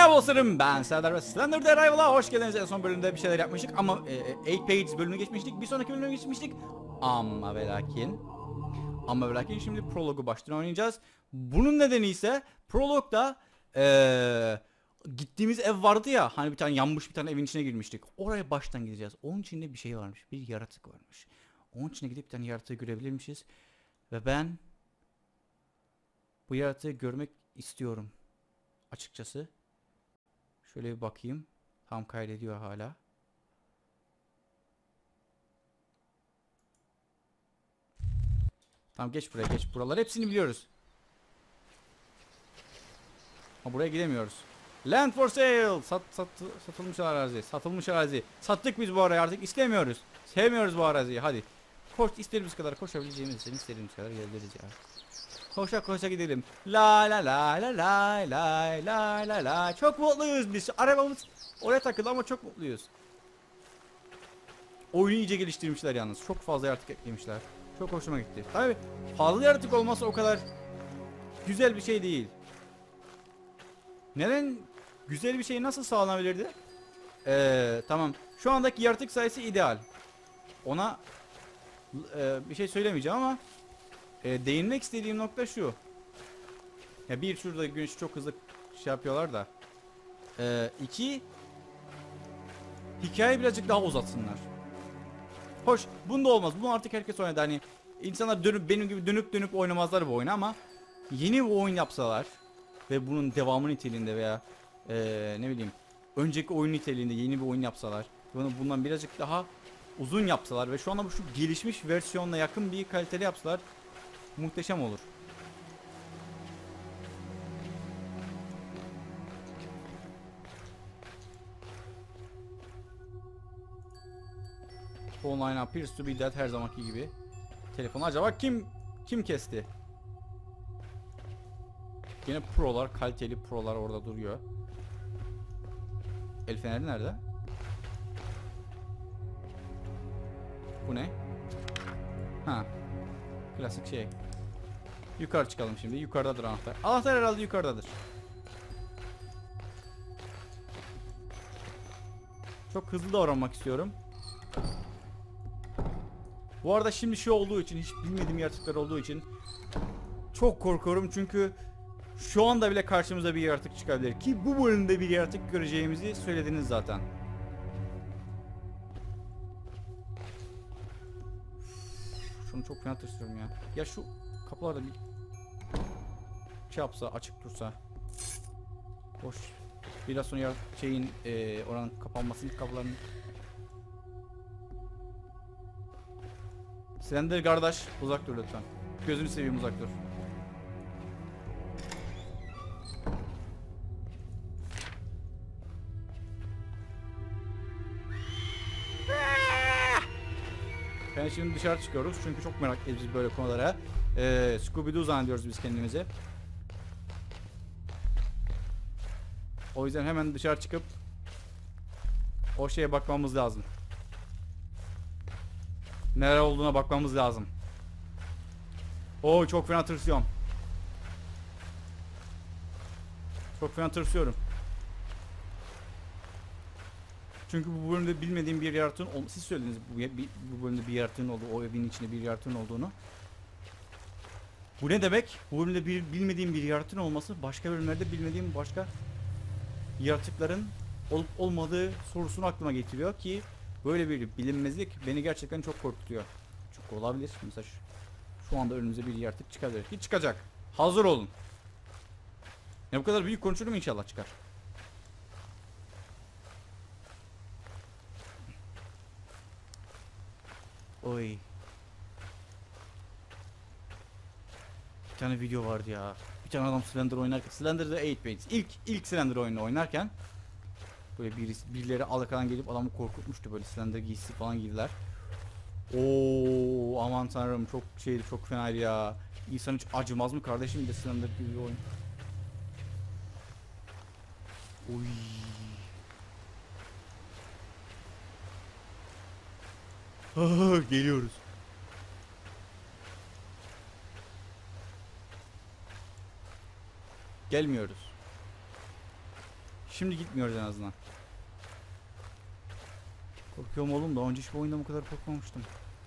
Merhaba dostlarım, ben Serdar ve Slender the Arrival'a hoş geldiniz. En son bölümde bir şeyler yapmıştık ama 8 Pages bölümünü geçmiştik. Bir sonraki bölümü geçmiştik. Ama ve lakin şimdi prologu baştan oynayacağız. Bunun nedeni ise prologda gittiğimiz ev vardı ya, hani bir tane yanmış bir tane evin içine girmiştik. Oraya baştan gideceğiz. Onun içinde bir şey varmış, bir yaratık varmış. Onun içine gidip bir tane yaratığı görebilirmişiz. Ve ben bu yaratığı görmek istiyorum açıkçası. Şöyle bir bakayım. Tam kaydediyor hala. Tamam, geç buraya, geç. Buralar hepsini biliyoruz. Ama buraya gidemiyoruz. Land for sale. Satılmış arazi. Satılmış arazi. Sattık biz bu arayı, artık istemiyoruz. Sevmiyoruz bu araziyi. Hadi. Koş, istediğimiz kadar koşabileceğimiz, istediğimiz kadar gelebiliriz ya. Koşa koşa gidelim. La la la la la la la la la. Çok mutluyuz biz. Arabamız oraya takıldı ama çok mutluyuz. Oyunu iyice geliştirmişler yalnız. Çok fazla yaratık eklemişler. Çok hoşuma gitti. Tabii fazla yaratık olması o kadar güzel bir şey değil. Neden güzel bir şey nasıl sağlanabilirdi? Tamam. Şu andaki yaratık sayısı ideal. Ona bir şey söylemeyeceğim ama değinmek istediğim nokta şu. Ya bir, şurada güneş çok hızlı şey yapıyorlar da. İki, hikaye birazcık daha uzatsınlar. Hoş, bunda olmaz. Bunu artık herkes oynadı. Hani insanlar dönüp benim gibi dönüp oynamazlar bu oyunu ama yeni bir oyun yapsalar ve bunun devamı niteliğinde veya ne bileyim önceki oyun niteliğinde yeni bir oyun yapsalar, bundan birazcık daha uzun yapsalar ve şu anda bu şu gelişmiş versiyonla yakın bir kaliteli yapsalar muhteşem olur. Phone line appears to be dead, her zamanki gibi. Telefonu acaba kim kesti? Yine prolar, kaliteli prolar orada duruyor. El feneri nerede? Bu ne? Ha. Klasik şey. Yukarı çıkalım şimdi. Yukarıdadır anahtar. Anahtar herhalde yukarıdadır. Çok hızlı davranmak istiyorum. Bu arada şimdi şey olduğu için, hiç bilmediğim yaratıklar olduğu için çok korkuyorum çünkü şu anda bile karşımıza bir yaratık çıkabilir ki bu bölümde bir yaratık göreceğimizi söylediniz zaten. Şunu çok fena tırsıyorum ya. Ya şu kapılarda bir şey yapsa, açık dursa. Hoş. Biraz sonra oranın kapanmasının kapılarının. Slender kardeş, uzak dur lütfen. Gözünü seveyim, uzak dur. Yani şimdi dışarı çıkıyoruz çünkü çok meraklıyız biz böyle konulara. Scooby-Doo zannediyoruz biz kendimizi. O yüzden hemen dışarı çıkıp o şeye bakmamız lazım. Neler olduğuna bakmamız lazım. Oo, çok fena tırsıyorum. Çok fena tırsıyorum. Çünkü bu bölümde bilmediğim bir yaratığın siz söylediniz bu bölümde bir yaratığın olduğu, o evin içinde bir yaratığın olduğunu. Bu ne demek? Bu bölümde bilmediğim bir yaratığın olması başka bölümlerde bilmediğim başka yaratıkların olup olmadığı sorusunu aklıma getiriyor ki böyle bir bilinmezlik beni gerçekten çok korkutuyor. Çok olabilir. Mesela şu anda önümüze bir yaratık çıkabilir. Hiç çıkacak. Hazır olun. Ne bu kadar büyük konuşurum, inşallah çıkar. Oy. Bir tane video vardı ya. Bir tane adam Slender oynarken, Slender'da 8 Pages. İlk Slender oyunu oynarken böyle birileri arkadan gelip adamı korkutmuştu, böyle Slender giysisi falan giydiler. Oo, aman tanrım, çok şeydi, çok fenaydı ya. İnsan hiç acımaz mı kardeşim, bir de Slender gibi bir oyun. Oy. Geliyoruz. Gelmiyoruz. Şimdi gitmiyoruz en azından. Korkuyorum oğlum, daha önce hiçbir oyunda bu kadar korkmamıştım.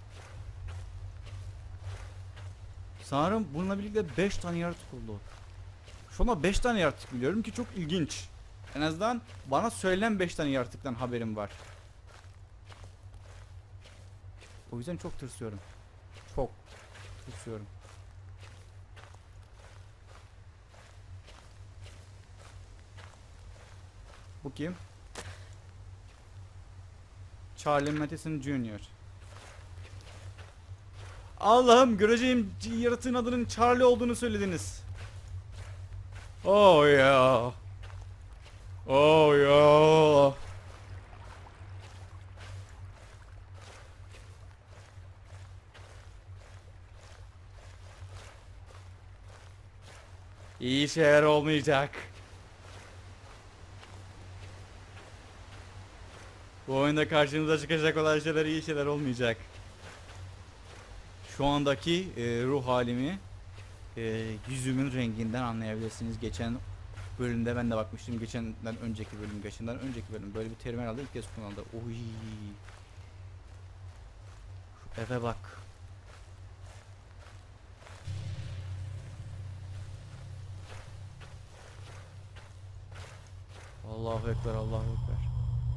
Sanırım bununla birlikte 5 tane yaratık oldu. Şu anda 5 tane yaratık biliyorum ki çok ilginç. En azından bana söylenen 5 tane yaratıktan haberim var. O yüzden çok tırsıyorum. Çok tırsıyorum. Bu kim? Charlie Matheson Jr. Allah'ım, göreceğim yaratığın adının Charlie olduğunu söylediniz. Oh ya. Oh ya. İyi şeyler olmayacak. Bu oyunda karşınıza çıkacak olan şeyler iyi şeyler olmayacak. Şu andaki ruh halimi yüzümün renginden anlayabilirsiniz. Geçen bölümde ben de bakmıştım. Geçenden önceki bölüm. Böyle bir terim herhalde ilk kez kullanıldı. Oy. Şu eve bak. Allahu Ekber, Allahu Ekber.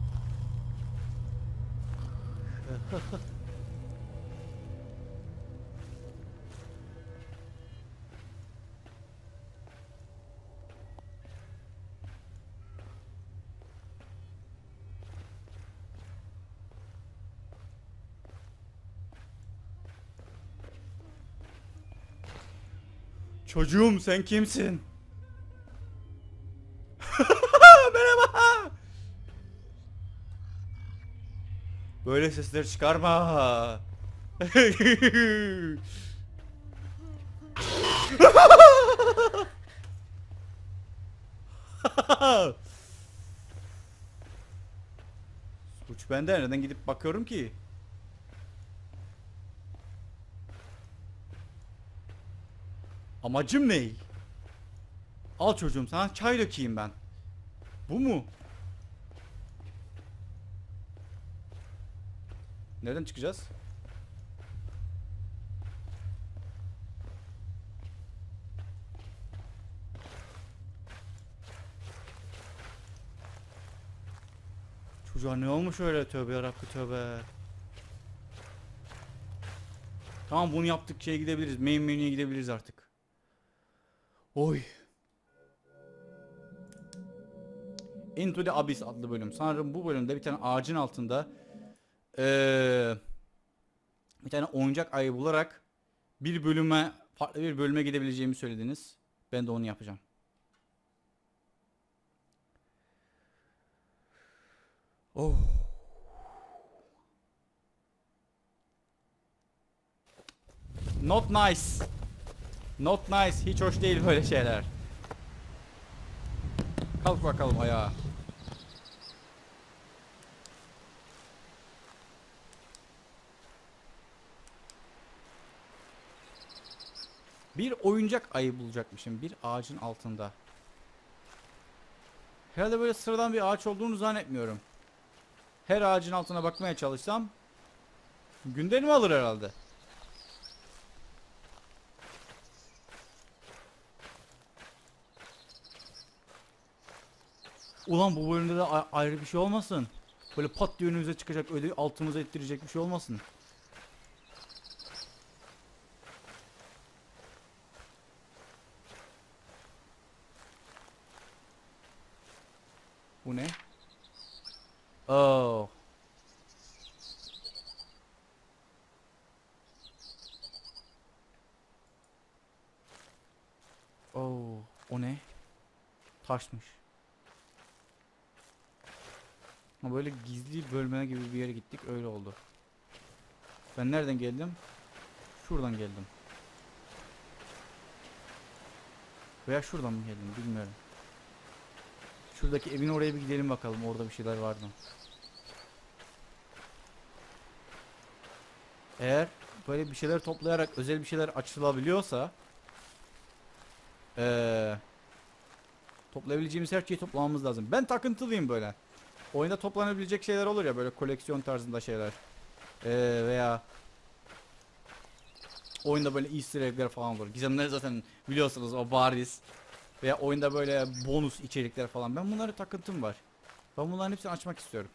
Çocuğum, sen kimsin? Merhaba. Böyle sesler çıkarma. Suç bende. Neden gidip bakıyorum ki? Amacım ne? Al çocuğum, sana çay dökeyim ben. Bu mu? Nereden çıkacağız? Çocuğa ne olmuş öyle, tövbe yarabbim tövbe. Tamam, bunu yaptık, şeye gidebiliriz. Main menüye gidebiliriz artık. Oy. Into the Abyss adlı bölüm. Sanırım bu bölümde bir tane ağacın altında bir tane oyuncak ayı bularak farklı bir bölüme gidebileceğimi söylediniz. Ben de onu yapacağım. Oh. Not nice. Not nice. Hiç hoş değil böyle şeyler. Kalk bakalım ayağa. Bir oyuncak ayı bulacakmışım bir ağacın altında. Herhalde böyle sıradan bir ağaç olduğunu zannetmiyorum. Her ağacın altına bakmaya çalışsam günlerimi alır herhalde. Ulan bu bölümde de ayrı bir şey olmasın. Böyle pat diye önümüze çıkacak, öyle altımıza ettirecek bir şey olmasın. Bu ne? Oh. Oh. O ne? Taşmış. Ama böyle gizli bölme gibi bir yere gittik, öyle oldu. Ben nereden geldim? Şuradan geldim. Veya şuradan mı geldim bilmiyorum. Şuradaki evin oraya bir gidelim bakalım, orada bir şeyler var mı? Eğer böyle bir şeyler toplayarak özel bir şeyler açılabiliyorsa Toplayabileceğimiz her şeyi toplamamız lazım. Ben takıntılıyım böyle. Oyunda toplanabilecek şeyler olur ya, böyle koleksiyon tarzında şeyler. Veya oyunda böyle easter egg'ler falan olur. Gizemler zaten biliyorsunuz, o bariz. Veya oyunda böyle bonus içerikler falan. Ben bunlara takıntım var. Ben bunların hepsini açmak istiyorum.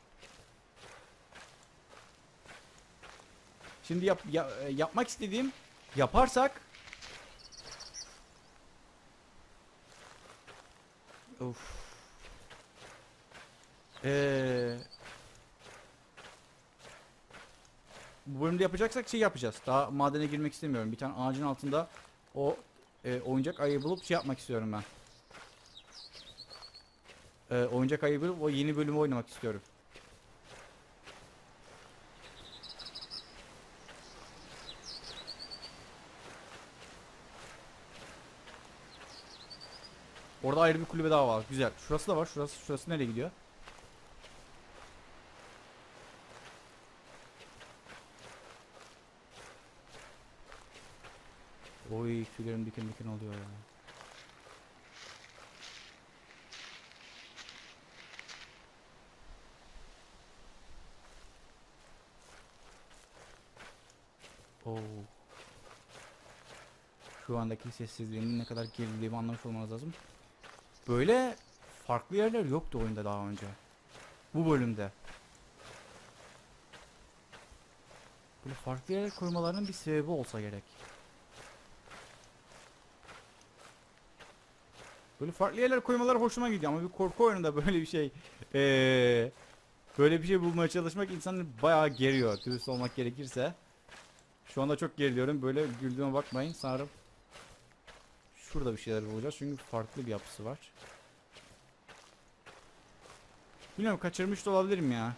Şimdi yapmak istediğim, yaparsak of. Bu bölümde yapacaksak şey yapacağız. Daha madene girmek istemiyorum. Bir tane ağacın altında o oyuncak ayı bulup şey yapmak istiyorum ben. Oyuncak ayı bulup o yeni bölümü oynamak istiyorum. Orada ayrı bir kulübe daha var. Güzel. Şurası da var. Şurası nereye gidiyor? Oy, tüylerim diken diken oluyor ya. Oo. Şu andaki sessizliğin ne kadar gerildiğimi anlamış olmanız lazım. Böyle farklı yerler yoktu oyunda daha önce. Bu bölümde. Böyle farklı yerler koymalarının bir sebebi olsa gerek. Böyle farklı yerler koymaları hoşuma gidiyor ama bir korku oyununda böyle bir şey böyle bir şey bulmaya çalışmak insanı bayağı geriyor, dürüst olmak gerekirse. Şu anda çok geriliyorum. Böyle güldüğüme bakmayın. Sanırım şurada bir şeyler bulacağız çünkü farklı bir yapısı var. Bilmiyorum, kaçırmış da olabilirim ya.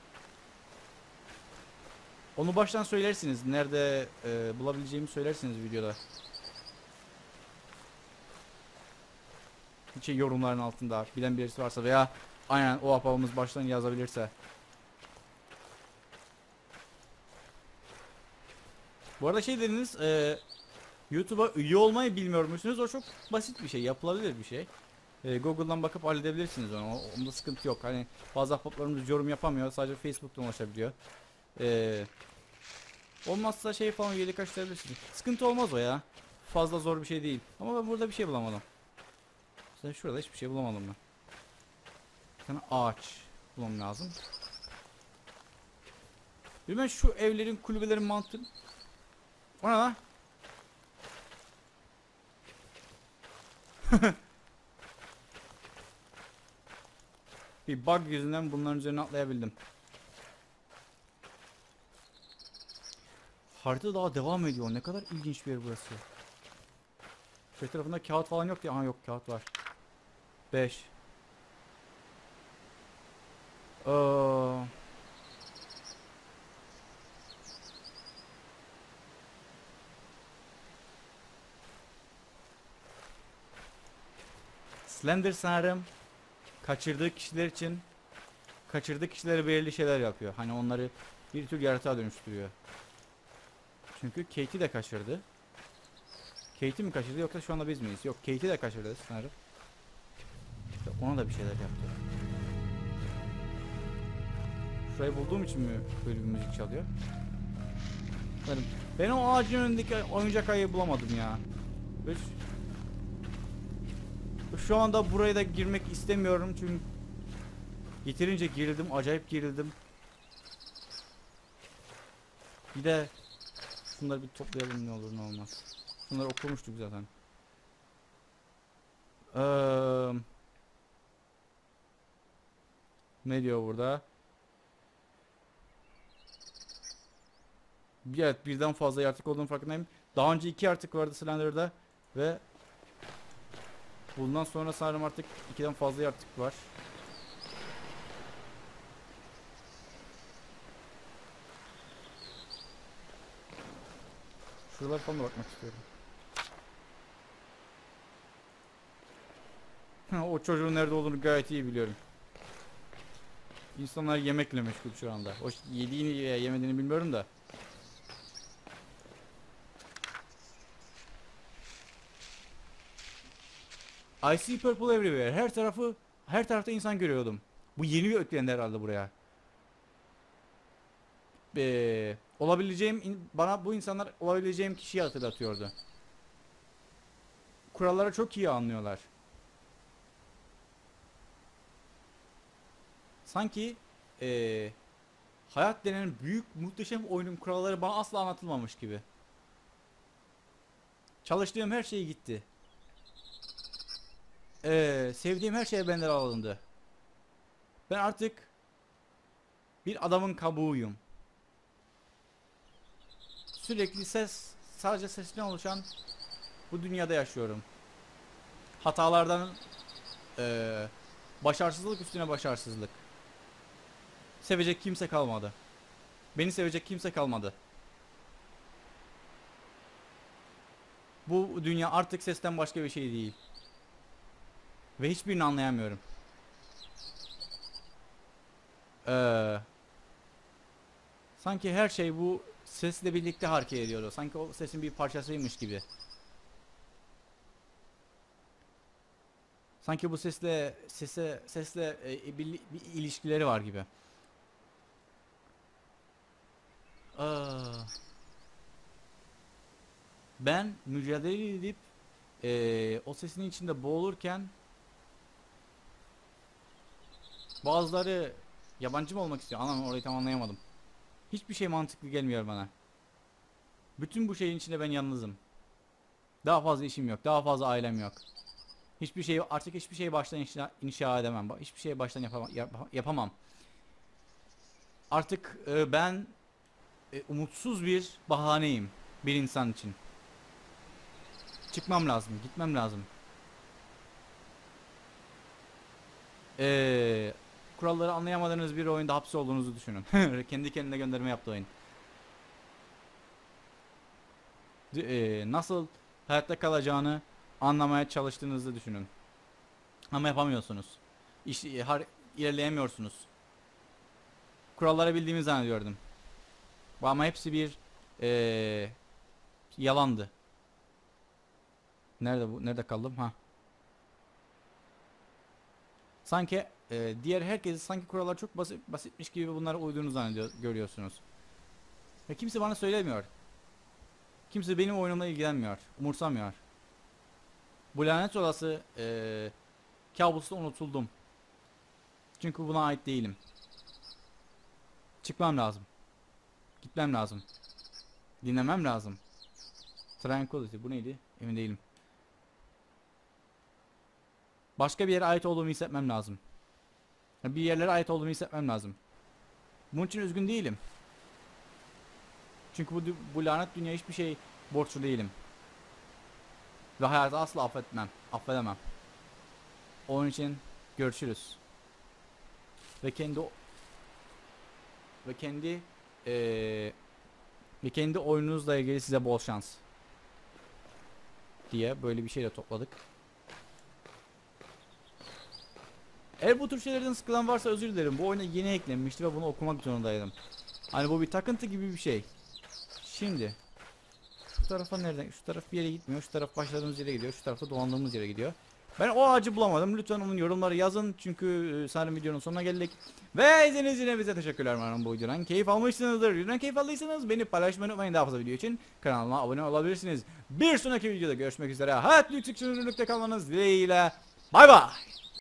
Onu baştan söylersiniz. Nerede bulabileceğimi söylersiniz videoda. Hiç yorumların altında bilen birisi varsa veya aynen o ahbabımız baştan yazabilirse. Bu arada şey dediniz, YouTube'a üye olmayı bilmiyor musunuz? O çok basit bir şey, yapılabilir bir şey. Google'dan bakıp halledebilirsiniz onu. Onda sıkıntı yok. Hani bazı ahbaplarımız yorum yapamıyor, sadece Facebook'tan ulaşabiliyor. Olmazsa şey falan, üyelik açtırabilirsiniz. Sıkıntı olmaz o ya. Fazla zor bir şey değil. Ama ben burada bir şey bulamadım. Sen şurada hiçbir şey bulamadım ben. Bir tane ağaç bulmam lazım. Ben şu evlerin, kulübelerin mantığı... O ne lan? Bir bug yüzünden bunların üzerine atlayabildim. Harita daha devam ediyor. Ne kadar ilginç bir yer burası. Şu tarafında kağıt falan yok diye. Aha, yok, kağıt var. 5. Slender sanırım kaçırdığı kişiler için, kaçırdığı kişilere belirli şeyler yapıyor. Hani onları bir tür yaratığa dönüştürüyor. Çünkü Kate'i de kaçırdı. Kate'i mi kaçırdı yoksa şu anda biz miyiz? Yok, Kate'i de kaçırdı sanırım. İşte ona da bir şeyler yaptı. Şurayı bulduğum için mi böyle bir müzik çalıyor? Sanırım. Ben o ağacın önündeki oyuncak ayıyı bulamadım ya. Ve şu anda buraya da girmek istemiyorum çünkü yeterince gerildim, acayip gerildim. Bir de şunları bir toplayalım, ne olur ne olmaz. Bunları okumuştuk zaten. Ne diyor burada? Evet, birden fazla yaratık olduğunu farkındayım. Daha önce 2 yaratık vardı Slender'da ve bundan sonra sanırım artık 2'den fazla yaratık var. Şuralara falan da bakmak istiyorum. O çocuğun nerede olduğunu gayet iyi biliyorum. İnsanlar yemekle meşgul şu anda. O yediğini yemediğini bilmiyorum da. I see purple everywhere. Her tarafta insan görüyordum. Bu yeni bir eklendi herhalde buraya. Bana bu insanlar olabileceğim kişiyi hatırlatıyordu. Kuralları çok iyi anlıyorlar. Sanki hayat denen büyük muhteşem oyunun kuralları bana asla anlatılmamış gibi. Çalıştığım her şey gitti. Sevdiğim her şey benden alındı. Ben artık bir adamın kabuğuyum. Sürekli sadece sesten oluşan bu dünyada yaşıyorum. Hatalardan başarısızlık üstüne başarısızlık. Sevecek kimse kalmadı. Beni sevecek kimse kalmadı. Bu dünya artık sesten başka bir şey değil. Ve hiçbirini anlayamıyorum. Sanki her şey bu sesle birlikte hareket ediyordu. Sanki o sesin bir parçasıymış gibi. Sanki bu sesle bir ilişkileri var gibi. Ben mücadele edip o sesin içinde boğulurken bazıları yabancı mı olmak istiyor? Anam, orayı tam anlayamadım. Hiçbir şey mantıklı gelmiyor bana. Bütün bu şeyin içinde ben yalnızım. Daha fazla işim yok. Daha fazla ailem yok. Artık hiçbir şeyi baştan inşa edemem. Hiçbir şeyi baştan yapamam. Artık ben umutsuz bir bahaneyim bir insan için. Çıkmam lazım, gitmem lazım. Kuralları anlayamadığınız bir oyunda hapsi olduğunuzu düşünün. Kendi kendine gönderme yaptı oyun. Nasıl hayatta kalacağını anlamaya çalıştığınızı düşünün. Ama yapamıyorsunuz. İlerleyemiyorsunuz. Kuralları bildiğimi zannediyordum. Ama hepsi bir yalandı. Nerede kaldım? Ha. Sanki diğer herkes sanki kurallar çok basitmiş gibi bunlara uyduğunu görüyorsunuz. Ve kimse bana söylemiyor. Kimse benim oyunumla ilgilenmiyor. Umursamıyor. Bu lanet olası kabusta unutuldum. Çünkü buna ait değilim. Çıkmam lazım. Gitmem lazım. Dinlemem lazım. Tranquility. Bu neydi? Emin değilim. Başka bir yere ait olduğumu hissetmem lazım. Bir yerlere ait olduğumu hissetmem lazım. Bunun için üzgün değilim. Çünkü bu lanet dünya hiçbir şey borçlu değilim. Ve hayatı asla affedemem. Onun için görüşürüz. Ve kendi oyununuzla ilgili size bol şans diye böyle bir şeyle topladık. Eğer bu tür şeylerden sıkılan varsa özür dilerim. Bu oyuna yeni eklenmişti ve bunu okumak zorundaydım. Hani bu bir takıntı gibi bir şey. Şimdi şu tarafa nereden? Şu taraf bir yere gitmiyor. Şu taraf başladığımız yere gidiyor. Şu tarafta dolandığımız yere gidiyor. Ben o ağacı bulamadım. Lütfen onun yorumları yazın. Çünkü sanırım videonun sonuna geldik. Ve izlediğiniz için bize teşekkürler. Umarım bu videodan keyif almışsınızdır. Videodan keyif aldıysanız beni paylaşmayı unutmayın. Daha fazla video için kanalıma abone olabilirsiniz. Bir sonraki videoda görüşmek üzere. Hayat lütfen kalmanız dileğiyle. Bay bay.